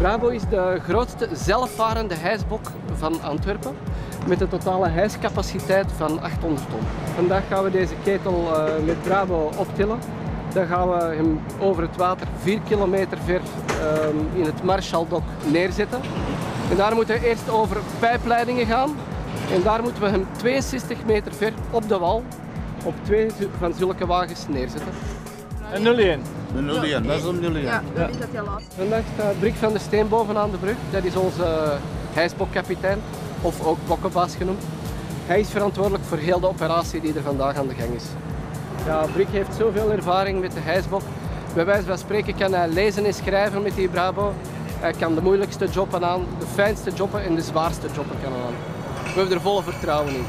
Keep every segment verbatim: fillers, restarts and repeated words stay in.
Brabo is de grootste zelfvarende hijsbok van Antwerpen met een totale hijscapaciteit van achthonderd ton. Vandaag gaan we deze ketel uh, met Brabo optillen. Dan gaan we hem over het water vier kilometer ver uh, in het Marshaldok neerzetten. En daar moeten we eerst over pijpleidingen gaan. En daar moeten we hem tweeënzestig meter ver op de wal op twee van zulke wagens neerzetten. Een nul één. Een nul één, dat is een nul één. Ja, dat is dat heel laat. Vandaag staat Brik van der Steen bovenaan de brug. Dat is onze hijsbokkapitein, of ook bokkenbaas genoemd. Hij is verantwoordelijk voor heel de operatie die er vandaag aan de gang is. Ja, Brik heeft zoveel ervaring met de hijsbok. Bij wijze van spreken kan hij lezen en schrijven met die Brabo. Hij kan de moeilijkste jobben aan, de fijnste jobben en de zwaarste jobben kan aan. We hebben er volle vertrouwen in.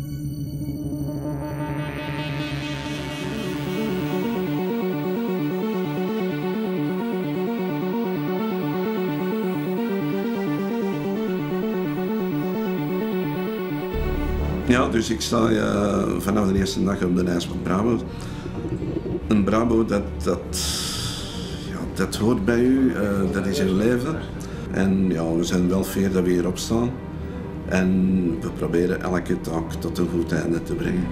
Ja, dus ik sta uh, vanaf de eerste dag op de hijsbok Brabo. Een Brabo, dat, dat, ja, dat hoort bij u, uh, dat is uw leven. En ja, we zijn wel fier dat we hierop staan. En we proberen elke taak tot een goed einde te brengen.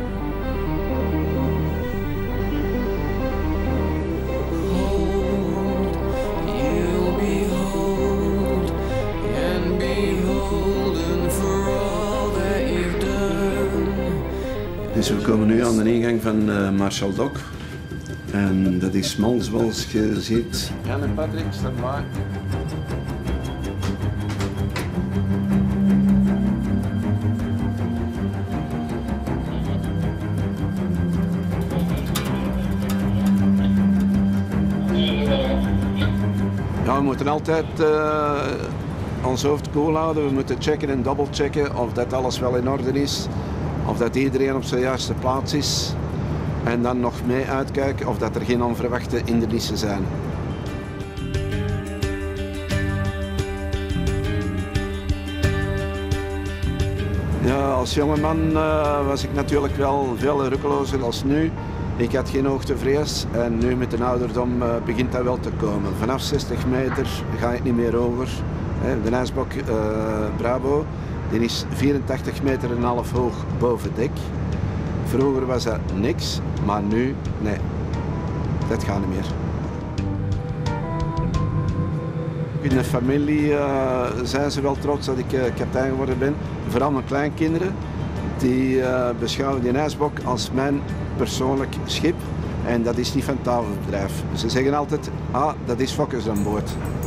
Dus we komen nu aan de ingang van uh, Marshaldok. En dat is smal zoals je ziet. Jan en Patrick, stap maar. Ja, we moeten altijd uh, ons hoofd koel houden. We moeten checken en dubbelchecken of dat alles wel in orde is. Of dat iedereen op zijn juiste plaats is. En dan nog mee uitkijken of dat er geen onverwachte hindernissen zijn. Ja, als jongeman uh, was ik natuurlijk wel veel rukkelozer als nu. Ik had geen hoogtevrees en nu met de ouderdom uh, begint dat wel te komen. Vanaf zestig meter ga ik niet meer over. De hijsbok uh, Brabo die is vierentachtig meter en een half hoog boven dek. Vroeger was dat niks, maar nu, nee, dat gaat niet meer. In de familie uh, zijn ze wel trots dat ik uh, kapitein geworden ben. Vooral mijn kleinkinderen, die uh, beschouwen die hijsbok als mijn persoonlijk schip. En dat is niet van het tafelbedrijf. Ze zeggen altijd, ah, dat is Fokkers aan boord.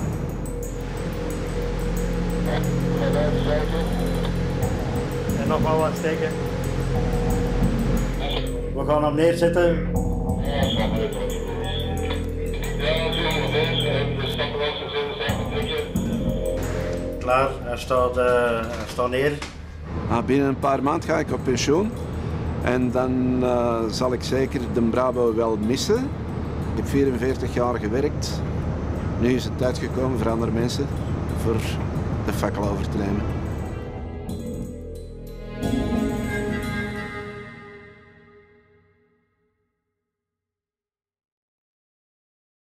En nog maar wat steken. We gaan hem neerzetten. Klaar, hij staat, uh, hij staat neer. Ah, binnen een paar maanden ga ik op pensioen. En dan uh, zal ik zeker de Brabo wel missen. Ik heb vierenveertig jaar gewerkt. Nu is het tijd gekomen voor andere mensen voor de fakkel over te nemen.